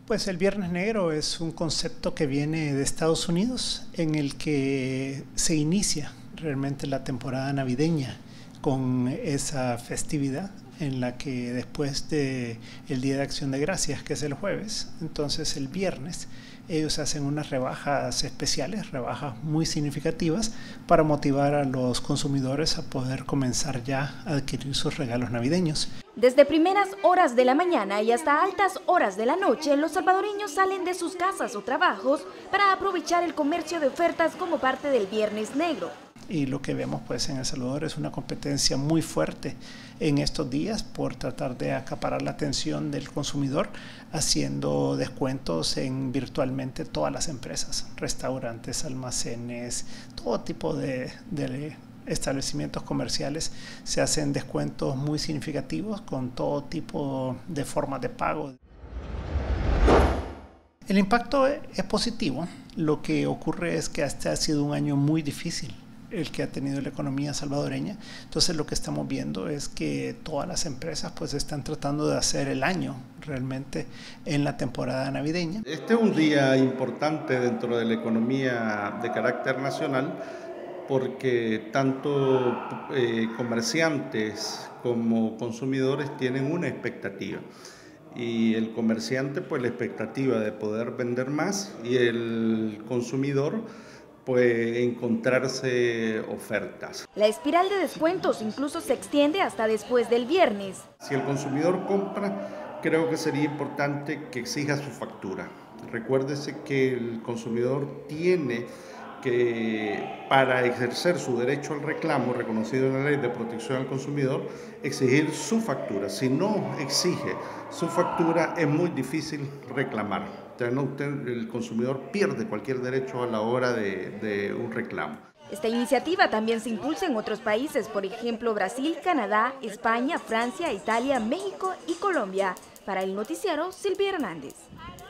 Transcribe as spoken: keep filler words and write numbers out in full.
Pues el Viernes Negro es un concepto que viene de Estados Unidos, en el que se inicia realmente la temporada navideña con esa festividad en la que después del Día de Acción de Gracias, que es el jueves, entonces el viernes ellos hacen unas rebajas especiales, rebajas muy significativas para motivar a los consumidores a poder comenzar ya a adquirir sus regalos navideños. Desde primeras horas de la mañana y hasta altas horas de la noche, los salvadoreños salen de sus casas o trabajos para aprovechar el comercio de ofertas como parte del Viernes Negro. Y lo que vemos pues en El Salvador es una competencia muy fuerte en estos días por tratar de acaparar la atención del consumidor, haciendo descuentos en virtualmente todas las empresas, restaurantes, almacenes, todo tipo de, de establecimientos comerciales. Se hacen descuentos muy significativos con todo tipo de formas de pago. El impacto es positivo. Lo que ocurre es que este ha sido un año muy difícil el que ha tenido la economía salvadoreña. Entonces lo que estamos viendo es que todas las empresas pues están tratando de hacer el año realmente en la temporada navideña. Este es un día importante dentro de la economía de carácter nacional porque tanto eh, comerciantes como consumidores tienen una expectativa. Y el comerciante pues la expectativa de poder vender más y el consumidor pues encontrarse ofertas. La espiral de descuentos incluso se extiende hasta después del viernes. Si el consumidor compra, creo que sería importante que exija su factura. Recuérdese que el consumidor tiene que, para ejercer su derecho al reclamo reconocido en la Ley de Protección al Consumidor, exigir su factura. Si no exige su factura, es muy difícil reclamar. Usted, el consumidor pierde cualquier derecho a la hora de, de un reclamo. Esta iniciativa también se impulsa en otros países, por ejemplo Brasil, Canadá, España, Francia, Italia, México y Colombia. Para el noticiero, Silvia Hernández.